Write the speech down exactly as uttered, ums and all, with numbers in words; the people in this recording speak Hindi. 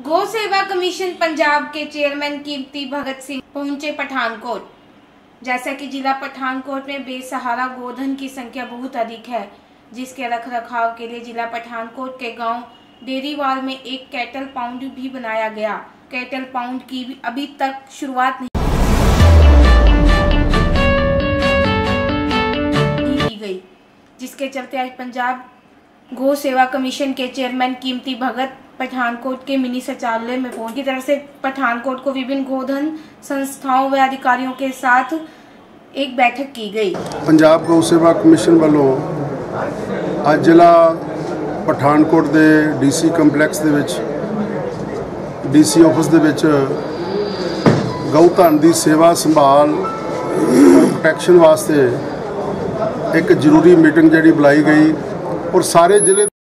गौ सेवा कमीशन पंजाब के चेयरमैन कीर्ति भगत सिंह पहुंचे पठानकोट। जैसा कि जिला पठानकोट में बेसहारा गोधन की संख्या बहुत अधिक है, जिसके रख रखाव के लिए जिला पठानकोट के गांव डेरीवाल में एक कैटल पाउंड भी बनाया गया। कैटल पाउंड की भी अभी तक शुरुआत नहीं की गई, जिसके चलते आज पंजाब गौ सेवा कमीशन के चेयरमैन कीर्ति भगत पठानकोट के मिनी सचिवालय में पहुंच की तरफ से पठानकोट को विभिन्न गोधन संस्थाओं व अधिकारियों के साथ एक बैठक की गई। पंजाब गौ सेवा कमीशन वालों आज जिला पठानकोट के डीसी कंपलैक्स दे विच डीसी ऑफिस दे विच गौ धन की सेवा संभाल प्रोटैक्शन वास्ते एक जरूरी मीटिंग जिहड़ी बुलाई गई और सारे जिले